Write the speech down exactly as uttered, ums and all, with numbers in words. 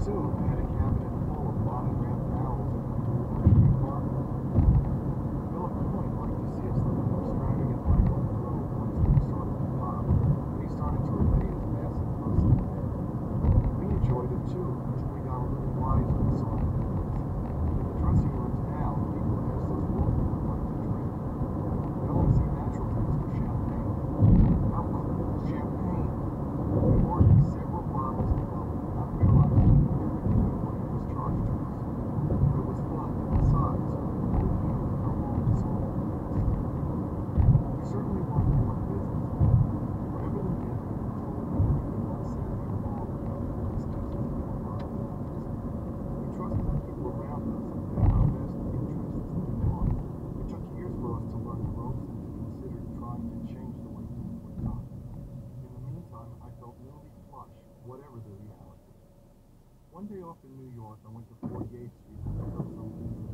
soon had a cabinet full of monogrammed barrels of luxury apartment. Philip Point liked to see us living an extravagant life on the road once we started to pop, and he started to repay his massive personal debt. We enjoyed it too, until we got a little wiser and saw the difference. In the dressing rooms now, people asked us what we would like to drink. They only see natural drinks for champagne. How cool is champagne? We ordered several bottles of bubble, not realizing everything the money was charged to us. But it was fun, and besides, who knew how long this all would last? We certainly weren't born businessmen. Whatever the myth, we were told that we could not say anything wrong about the businesses or our business. We trusted the people around us and had our best interests in mind. It took years for us to learn the ropes and to consider trying to change the way things were done. In the meantime, I felt nearly flush, whatever the reality. One day off in New York, I went to forty-eighth Street to pick up some